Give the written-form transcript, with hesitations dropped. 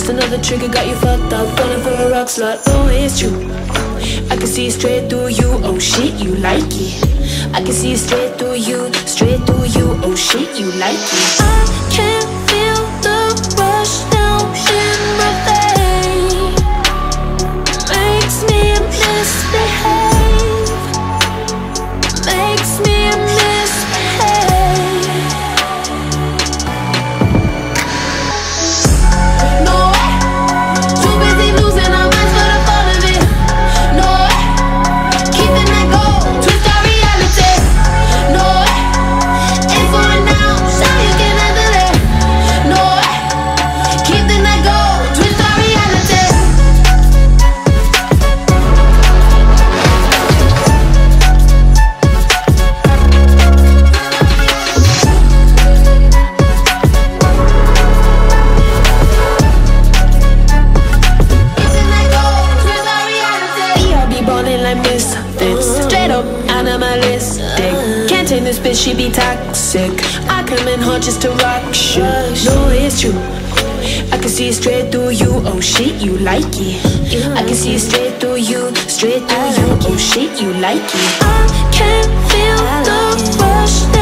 Just another trigger got you fucked up, falling for a rock slut. Oh, it's true, I can see straight through you. Oh shit, you like it. I can see straight through you, straight through you. Oh shit, you like it. I can feel the rush down in my veins. Makes me misbehave. Makes me misbehave. No way, too busy losing our minds for the fun of it. No way, keeping that goal, twist our reality. No way, ain't for it now, show you can handle it. No way, keeping that goal, twist our reality. Misfits, straight up animalistic. Can't take this bitch, she be toxic. I come in hard just to rock shit. No, it's true, I can see straight through you. Oh shit, you like it. I can see straight through you, straight through you. Oh shit, you like it. I can feel the rush.